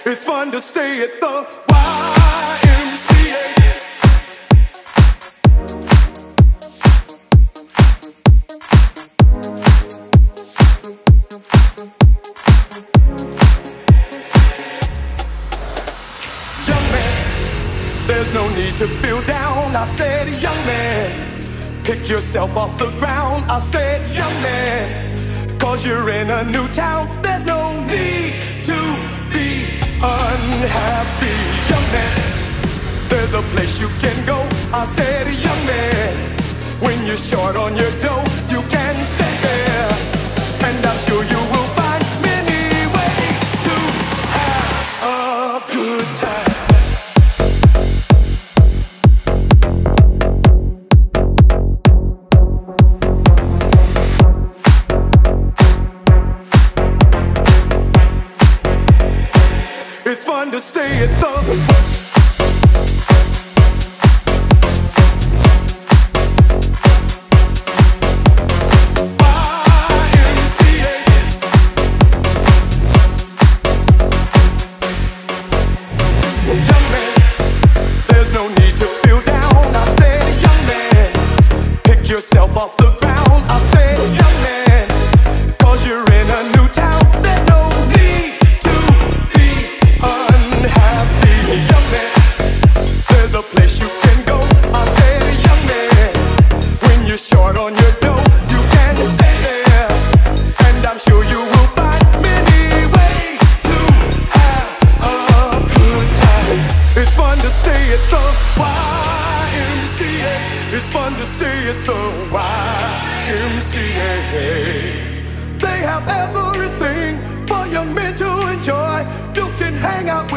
It's fun to stay at the YMCA. Young man, there's no need to feel down. I said, young man, pick yourself off the ground. I said, young man, 'cause you're in a new town. There's no need to be unhappy. Young man, there's a place you can go. I said, young man, when you're short on your dough, you can stay there, and I'm sure you will find many ways to have a good time. It's fun to stay at the yourself off the ground. I said, young man, 'cause you're in a new town. There's no need to be unhappy. Young man, there's a place you can go. I said, young man, when you're short on your dough, you can stay there, and I'm sure you will find many ways to have a good time. It's fun to stay at the YMCA. It's fun to stay at the YMCA. They have everything for young men to enjoy. You can hang out